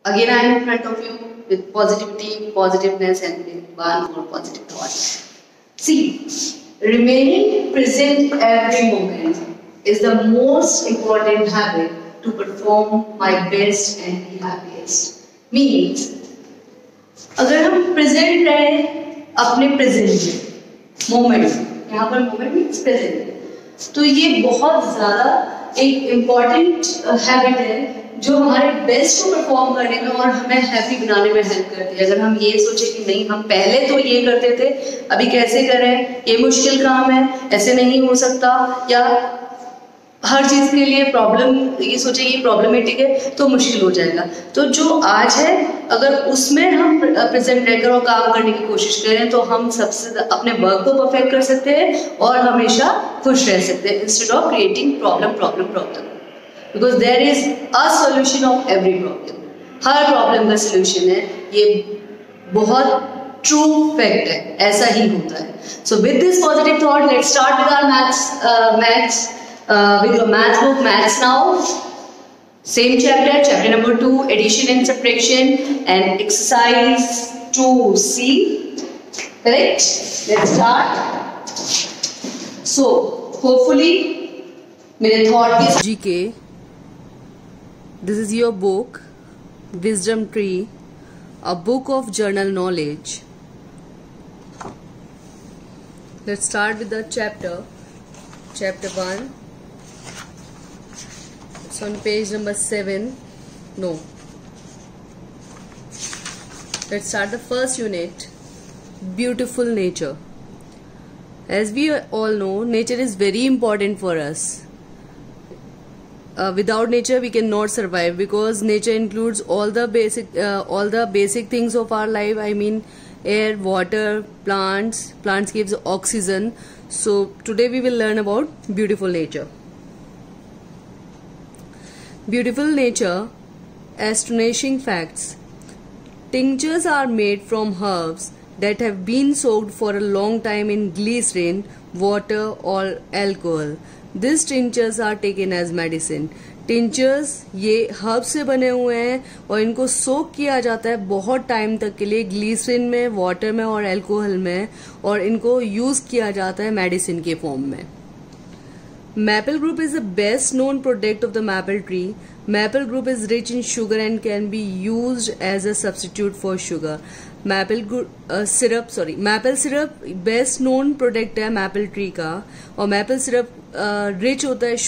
Again, I am in front of you with positivity, positiveness, and with one more positive thought. See, remaining present every moment is the most important habit to perform my best and be happiest. Means, अगर हम present रहे अपने present moment, यहाँ पर moment means present, तो ये बहुत ज़्यादा एक इम्पॉर्टेंट हैबिट है जो हमारे बेस्ट को परफॉर्म करने में और हमें हैप्पी बनाने में हेल्प करती है। अगर हम ये सोचे कि नहीं हम पहले तो ये करते थे, अभी कैसे करें, ये मुश्किल काम है, ऐसे नहीं हो सकता, या हर चीज़ के लिए प्रॉब्लम, ये सोचे ये प्रॉब्लमेटिक है तो मुश्किल हो जाएगा। तो जो आज है अगर उसमें हम प्रेजेंट रहकर और काम करने की कोशिश करें तो हम सबसे अपने वर्क को परफेक्ट कर सकते हैं और हमेशा खुश रह सकते हैं instead of creating problem, because there is a solution of every problem. हर प्रॉब्लम का सॉल्यूशन है, ये बहुत ट्रू फैक्ट है, ऐसा ही होता है। So with this positive thought let's start with our maths with your math book, Maths Now, same chapter number 2, addition and subtraction, and exercise 2C, correct? Let's start. So hopefully मेरे thought की GK, this is your book Wisdom Tree, a book of journal knowledge. Let's start with the chapter 1. It's on page number 7. No. Let's start the first unit. Beautiful nature. As we all know, nature is very important for us. Without nature, we cannot survive because nature includes all the basic things of our life. I mean, air, water, plants. Plants gives oxygen. So today we will learn about beautiful nature. Beautiful nature, astonishing facts. Tinctures are made from herbs that have been soaked for a long time in glycerin, water or alcohol. These tinctures are taken as medicine. Tinctures ये herb से बने हुए हैं और इनको सोक किया जाता है बहुत टाइम तक के लिए ग्लीसरिन में, वाटर में और अल्कोहल में, और इनको यूज किया जाता है मेडिसिन के फॉर्म में। Maple group is the best known product of the maple tree. Maple group is rich in sugar and can be used as a substitute for sugar. maple syrup best known product है maple tree का, और maple syrup rich होता है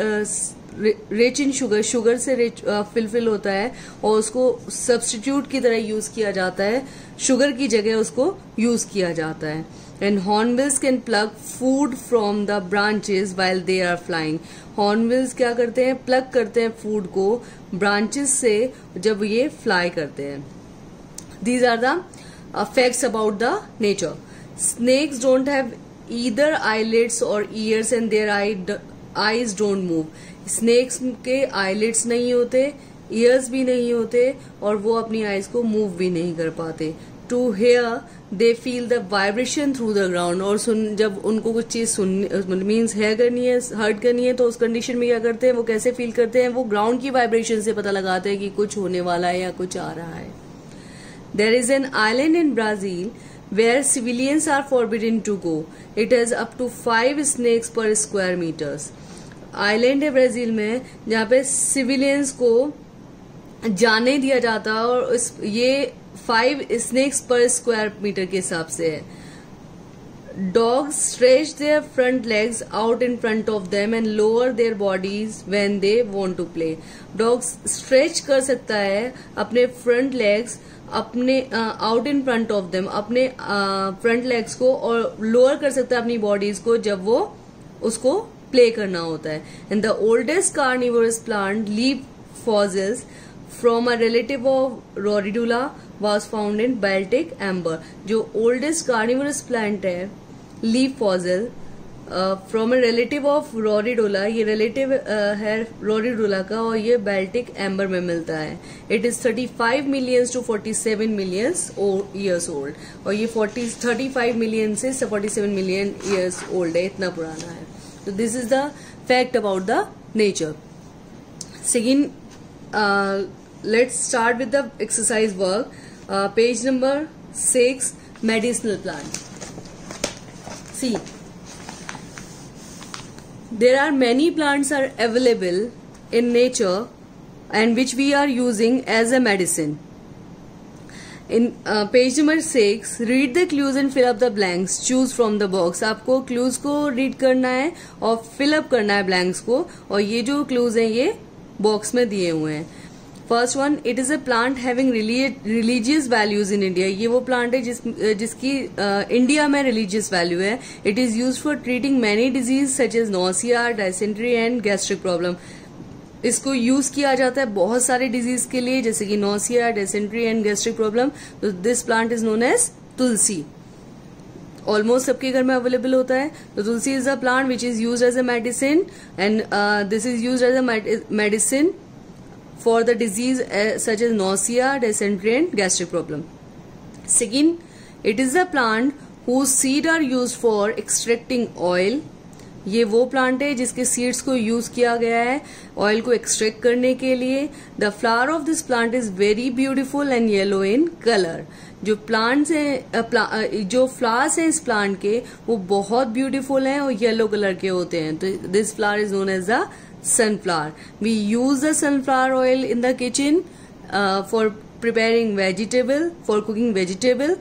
rich in sugar से rich fill होता है और उसको सब्स्टिट्यूट की तरह यूज किया जाता है, शुगर की जगह उसको यूज किया जाता है। And hornbills can pluck food from the branches while they are flying. Hornbills क्या करते हैं, प्लग करते हैं फूड को ब्रांचेस से जब ये फ्लाई करते हैं। These are the facts about the nature. Snakes don't have either eyelids or ears and their eyes don't move. Snakes के eyelids नहीं होते, ears भी नहीं होते और वो अपनी eyes को move भी नहीं कर पाते. To hear, they feel the vibration through the ground. और जब उनको कुछ चीज मीन्स हर्ट करनी है तो उस कंडीशन में क्या करते हैं, वो कैसे फील करते हैं, वो ग्राउंड की वाइब्रेशन से पता लगाते हैं कि कुछ होने वाला है या कुछ आ रहा है। There is an island in Brazil where civilians are forbidden to go. It has up to 5 snakes per square meters. Island है ब्राजील में जहाँ पे सिविलियंस को जाने दिया जाता है और ये 5 स्नेक्स पर स्क्वायर मीटर के हिसाब से है। Dogs stretch their front legs out in front of them and lower their bodies when they want to play. Dogs stretch कर सकता है अपने front legs अपने out in front of them, अपने फ्रंट लेग्स को, और लोअर कर सकता है अपनी बॉडीज को जब वो उसको प्ले करना होता है। And the oldest carnivorous plant leaf fossils from a relative of Roridula was found in Baltic amber. जो ओल्डेस्ट कार्निवोरस प्लांट है leaf fossil from a relative of Roridula, ये रिलेटिव है रोरिडुला का और ये बाल्टिक एम्बर में मिलता है। It is 35 million to 47 million years old, और ये 35 मिलियन से 47 मिलियन ईयर्स ओल्ड है, इतना पुराना है। तो this is the fact about the nature. Second let's start with the exercise work. Page number 6, medicinal plant. See, there are many plants are available in nature and which we are using as a medicine. In page number 6, read the clues and fill up the blanks. Choose from the box. आपको clues को read करना है और fill up करना है blanks को. और ये जो clues हैं ये box में दिए हुए हैं. First one, it is a plant having religious values in India. ये वो plant है जिसकी इंडिया में religious value है. It is used for treating many diseases such as nausea, dysentery and gastric problem. इसको यूज किया जाता है बहुत सारे डिजीज के लिए जैसे कि nausea, dysentery and gastric problem. तो this plant is known as tulsi. Almost सबके घर में अवेलेबल होता है. तो tulsi is a plant which is used as a medicine and this is used as a medicine for the disease such as nausea, dysentery and gastric problem. Second, it is a plant whose seed are used for extracting oil. ये वो plant है जिसके seeds को use किया गया है oil को extract करने के लिए. The flower of this plant is very beautiful and yellow in colour. जो प्लांट्स हैं, जो फ्लावर्स हैं इस प्लांट के वो बहुत ब्यूटीफुल हैं और येलो कलर के होते हैं. तो this flower is known as the sunflower. We use the sunflower oil in the kitchen for preparing vegetable, for cooking vegetable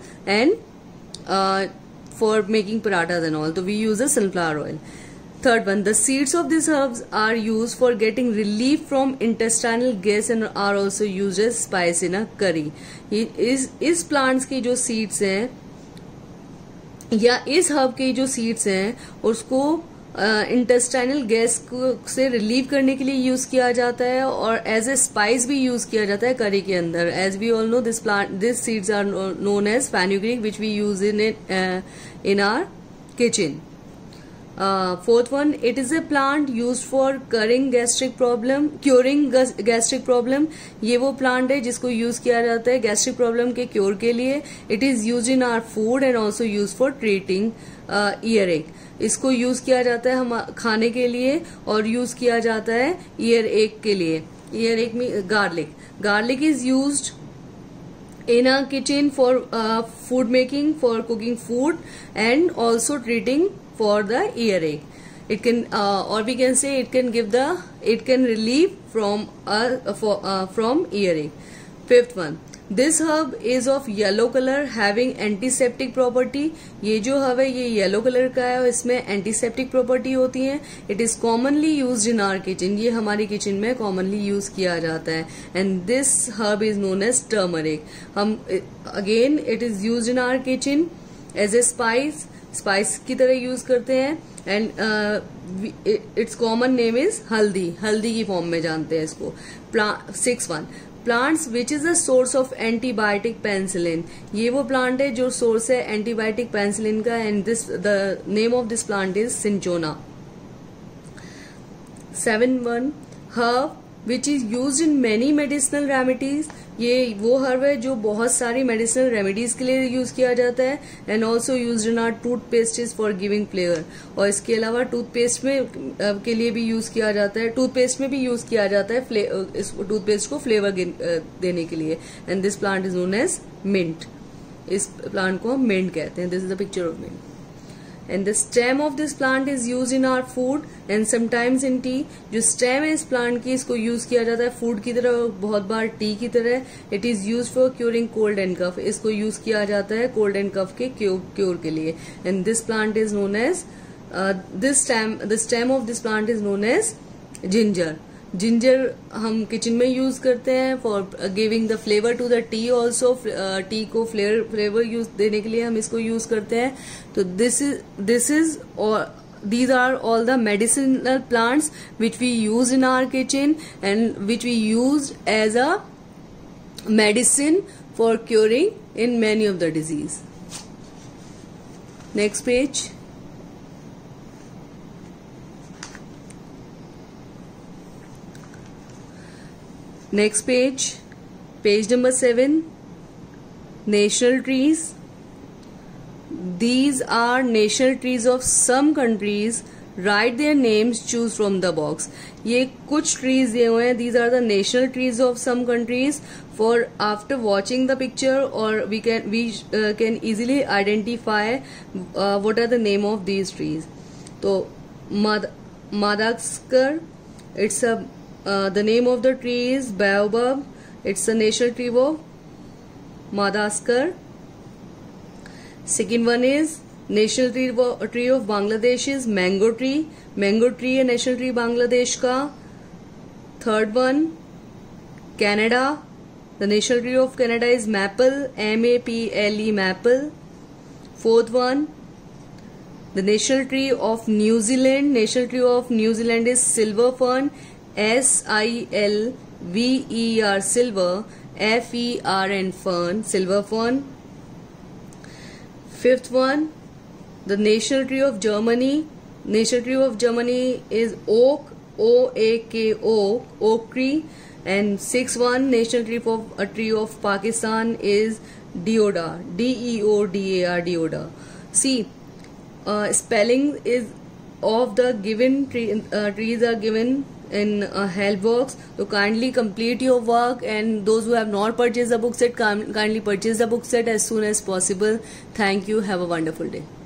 and for making parathas and all. So we use the sunflower oil. Third one, the seeds of these herbs are used for getting relief from intestinal gas and are also used as spice in a curry. इस plants के जो seeds हैं या इस herb के जो seeds हैं उसको इंटेस्टाइनल गैस से रिलीव करने के लिए यूज किया जाता है और एज ए स्पाइस भी यूज किया जाता है करी के अंदर. As we all know this seeds are known as fenugreek which we use in our kitchen. Fourth one, it is a plant used for curing gastric problem. ये वो plant है जिसको use किया जाता है gastric problem के cure के लिए. It is used in our food and also used for treating earache. इसको use किया जाता है हम खाने के लिए और use किया जाता है earache के लिए. Earache में garlic. Garlic is used in a kitchen for food making, for cooking food and also treating for the earache. It can or we can say it can relieve from earache. Fifth one, this herb is of yellow color having antiseptic property. ये जो herb है ये yellow color का है और इसमें antiseptic property होती है. It is commonly used in our kitchen. ये हमारी kitchen में commonly use किया जाता है. And this herb is known as turmeric. हम again it is used in our kitchen as a spice की तरह यूज करते हैं. And its common name is haldi की फॉर्म में जानते हैं इसको. 6 1, plants which is the source of antibiotic penicillin. ये वो प्लांट है जो सोर्स है एंटीबायोटिक पेनिसिलिन का and the name of this plant is cinchona. 7 1, herb which is use in many medicinal remedies. ये वो हर्ब है जो बहुत सारी मेडिसिनल रेमेडीज के लिए यूज किया जाता है and also use in our toothpaste for giving flavour. और इसके अलावा टूथपेस्ट में के लिए भी यूज किया जाता है. टूथपेस्ट में भी यूज किया जाता है इस टूथपेस्ट को फ्लेवर देने के लिए. And this plant is known as mint. इस प्लांट को हम मिंट कहते हैं. This is the picture of mint. And the stem of this plant is used in our food and sometimes in tea. जो stem है इस plant की इसको use किया जाता है food की तरह, बहुत बार tea की तरह. It is used for curing cold and cough. इसको use किया जाता है cold and cough के cure के लिए. And this plant is known as the stem of this plant is known as ginger. Ginger हम किचन में यूज करते हैं for giving the flavour to the tea. Also tea को flavour use देने के लिए हम इसको यूज करते हैं. तो this is these are all the medicinal plants which we use in our kitchen and which we use as a medicine for curing in many of the disease. Next page. Next page, page number 7, national trees. These are national trees of some countries Write their names, choose from the box. ये कुछ trees दिए हुए हैं. These are the national trees of some countries. For after watching the picture, or we can easily identify what are the name of these trees. So Madagascar, it's the name of the tree is baobab. It's a national tree of Madagascar. Second one is national tree of Bangladesh is mango tree. Mango tree है national tree Bangladesh का. Third one, Canada. The national tree of Canada is maple. M-A-P-L-E, maple. Fourth one, the national tree of New Zealand. National tree of New Zealand is silver fern. S-I-L-V-E-R, silver. F-E-R-N, fern, silver fern. Fifth one, the national tree of Germany. National tree of Germany is oak. O-A-K, oak, oak tree. And sixth one, national tree of a tree of Pakistan is deodar. D-E-O-D-A-R, deodar. See, spelling is of the given trees are given in a help box. So kindly complete your work, and those who have not purchased the book set, kindly purchase the book set as soon as possible. Thank you. Have a wonderful day.